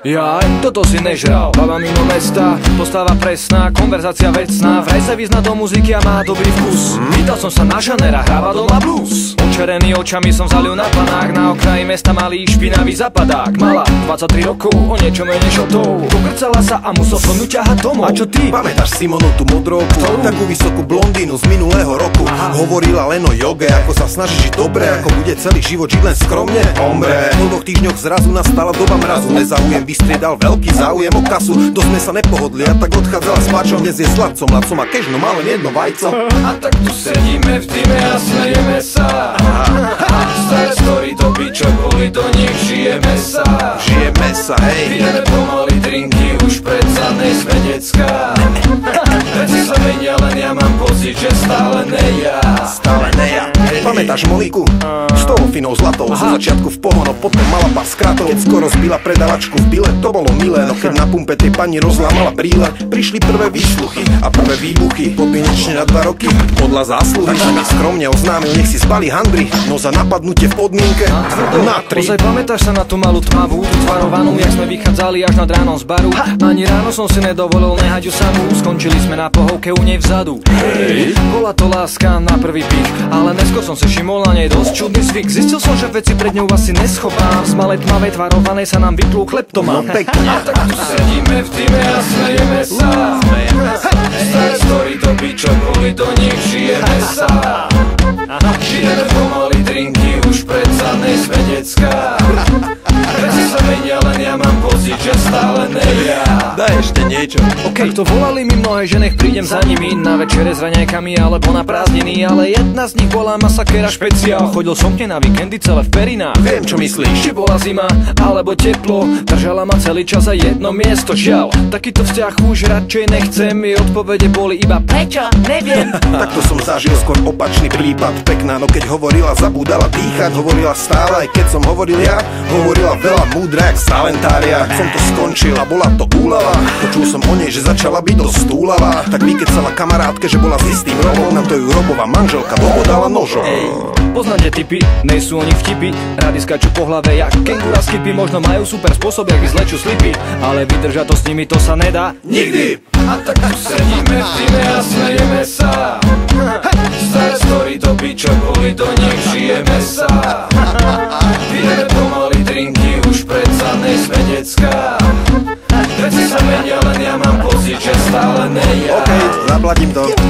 Jaj, toto si nežral. Baba mimo mesta, postava presná, konverzácia vecná. Vraj sa vyzna do muziky a má dobrý vkus. Pýtal som sa na žanera, hráva doma blues. Očerený očami som zalil na panách. Na okraji mesta malý špinavý zapadák. Mala 23 rokov, o niečo menej šotov. Pokrcala sa a musel som ju ťahať domov. A čo ty? Pamätáš Simonu tú modrovku? Takú vysokú blondínu z minulého roku. Hovorila len o joge, ako sa snaží žiť dobre, ako bude celý život žiť len skromne. Hombre, po 2 týždňoch zrazu nastala doba mrazu. Nezáujem vystriedal veľký záujem o kasu. Dosť sme sa nepohodli a tak odchádzala s páčom. Dnes je s Lacom a kežno má len jedno vajco. A tak tu sedíme v týme a smejeme sa. Staré story do bičo, boli to nech žijeme sa. Žijeme sa, hej. Pijeme pomaly drinky, už predsa nejsme decká. Veci sa menia, len ja mám pocit, že stále neja. Stále neja. Pamätáš Moniku? S tou finou zlatou. Zo začiatku v pohono, potom mala pár skratov. Keď skoro zbila predavačku v bile, to bolo milé. No keď na pumpe tej pani rozlámala brýle, prišli prvé výsluchy a prvé výbuchy. Podmienečne na 2 roky, podľa zásluhy. Tak sa mi skromne oznámil, nech si zbali handry. No za napadnutie v podmienke na 3. Ozaj pamätáš sa na tú malú tmavú, tvarovanú, jak sme vychádzali až nad ránom z baru. Ani ráno som si nedovolil nehať ju samú. Skončili sme na pohovke u nej vzadu. Hej. Bola to láska na prvý pich, ale neskôr som si všimol na nej dosť čudný zvyk. Zistil som, že veci pred ňou asi neschopám. Z malej tmavej tvarovanej sa nám vyplul kleptomán. No pekne. A tak tu sedíme v týme a smejeme sa. Staré story to bičo, boli to nech žijeme sa. Pijeme pomaly drinky, už predsa nejsme decká. Veci sa menia, len ja mám pocit, že stále neja. Daj ešte niečo. Tak to volali mi mnohé, že nech prídem za nimi na večere s raňajkami alebo na prázdniny. Ale jedna z nich bola masakera špeciál. Chodil som k nej na víkendy celé v Perinách. Viem, čo myslíš. Či bola zima alebo teplo, držala ma celý čas za jedno miesto. Žiaľ, takýto vzťah už radšej nechcem. Jej odpovede boli iba prečo, neviem. Takto som zažil skôr opačný prípad. Pekná, no keď hovorila, zabúdala dýchať. Hovorila stále, aj keď som hovoril ja. Hovorila veľa múdra, jak stalentária. Som to skončil a bola to úlava. Počul som o nej, že začala byť dosť túlava. Tak vykecala kamarátke, že bola s istým Robom. Na to ju Robová manželka dala nožom. Poznáte typy, nejsú oni vtipy. Rady skačú po hlave jak kengura skipy. Možno majú super spôsob, jak vyzlečú slipy, ale vydržať to s nimi to sa nedá nikdy. A tak tu sedíme v týme a smejeme sa. Staré story to bičo, boli to nech žijeme sa. Pijeme pomaly drinky, už predsa nejsme decká. Veci sa menia, len ja mám pocit, že stále neja. Zaplatím to.